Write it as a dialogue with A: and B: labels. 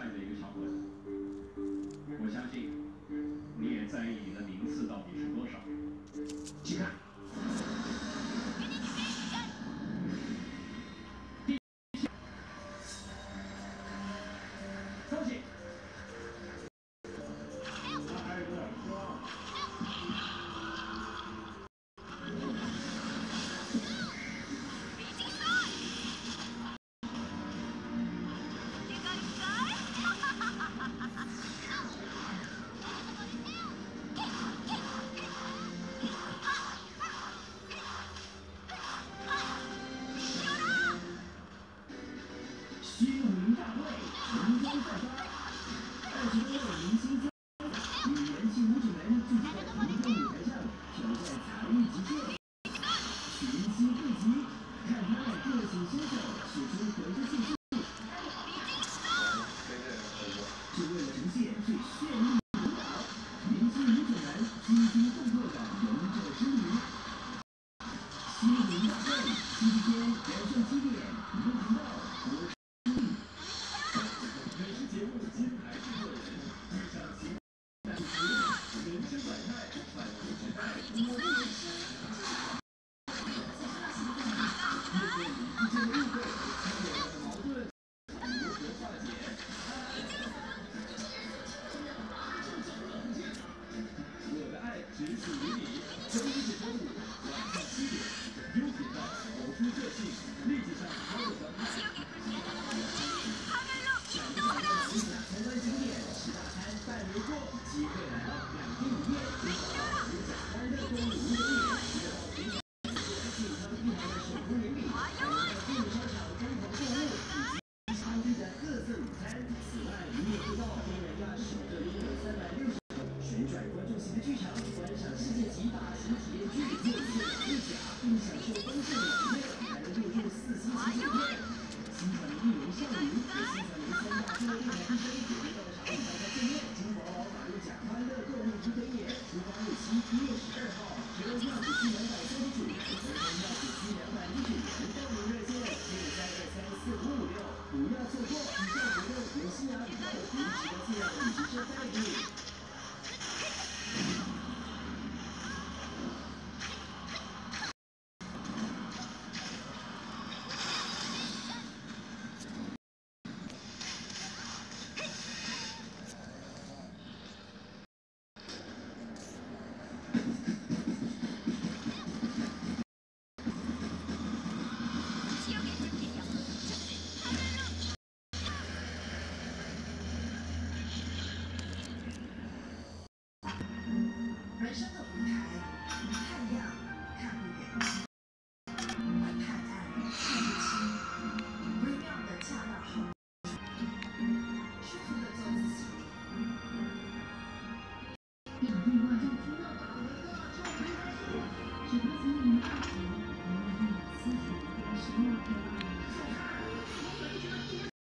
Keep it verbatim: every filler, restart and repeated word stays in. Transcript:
A: 的一个场合。我相信你也在意你的名次到底是多少。请看。
B: 人生的舞台，太亮看不远，太暗看不清，微妙的恰到好处，舒服的做自己。有意外就听到打雷了，超开心！只怕从你们二级，我们思绪的时候。